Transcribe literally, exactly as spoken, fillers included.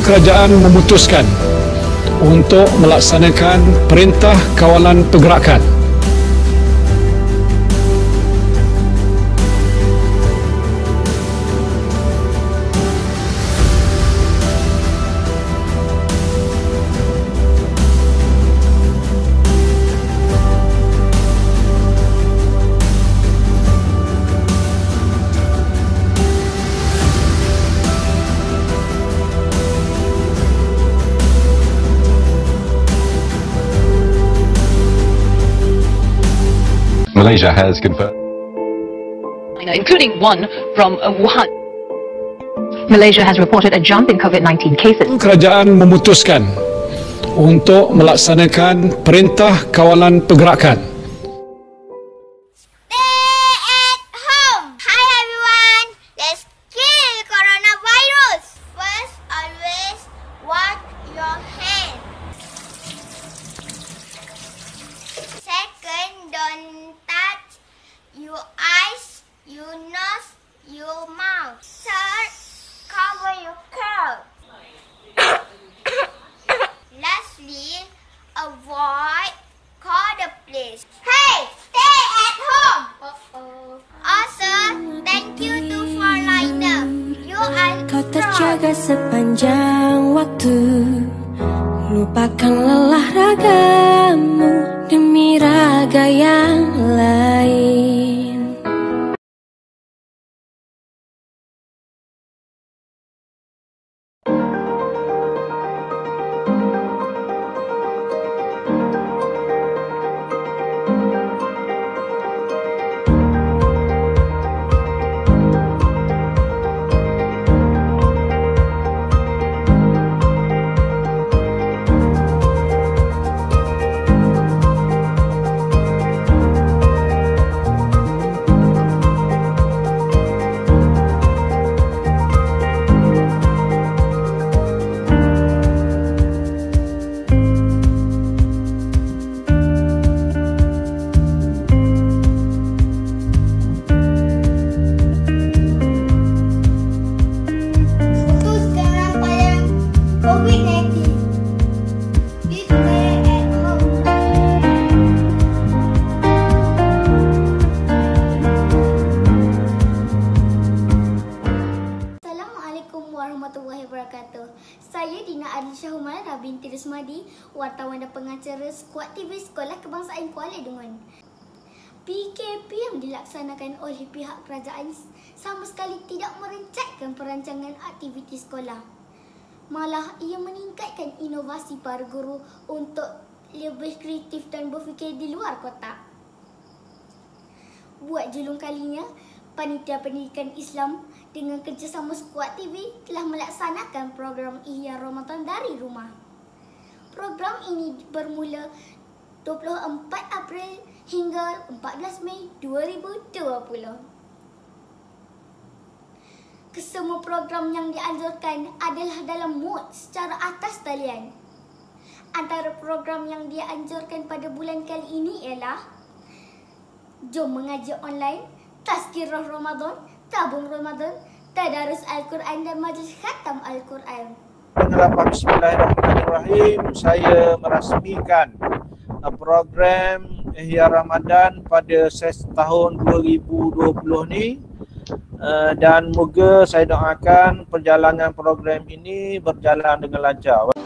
Kerajaan memutuskan untuk melaksanakan Perintah Kawalan Pergerakan. Malaysia has confirmed, including one from uh, Wuhan. Malaysia has reported a jump in COVID nineteen cases. Kerajaan memutuskan untuk melaksanakan Perintah Kawalan Pergerakan. Stay at home. Hi everyone. Let's kill coronavirus. First, always wash your hands. Second, don't touch your eyes, your nose, your mouth. Third, cover your cough. Lastly, avoid crowded place. Hey, stay at home. Uh-oh. Also, thank you to Forliner. You are Kau terjaga sepanjang waktu, lupakan lelah ragamu demi raga yang lain. Saya Dina Adlisha Humaira binti Rusmadi, wartawan dan pengacara Skuad T V Sekolah Kebangsaan Kuala Dungun. P K P yang dilaksanakan oleh pihak kerajaan sama sekali tidak merencatkan perancangan aktiviti sekolah. Malah ia meningkatkan inovasi para guru untuk lebih kreatif dan berfikir di luar kotak. Buat julung kalinya, Panitia Pendidikan Islam dengan kerjasama Skuad T V telah melaksanakan program Ihya Ramadan dari rumah. Program ini bermula dua puluh empat April hingga empat belas Mei dua ribu dua puluh. Kesemua program yang dianjurkan adalah dalam mood secara atas talian. Antara program yang dianjurkan pada bulan kali ini ialah Jom Mengaji Online, Tazkirah Ramadan, Tabung Ramadan, Tadarus Al-Quran dan Majlis Khatam Al-Quran. Bismillahirrahmanirrahim. Saya merasmikan program Ihya Ramadan pada ses tahun dua ribu dua puluh ni, dan moga saya doakan perjalanan program ini berjalan dengan lancar.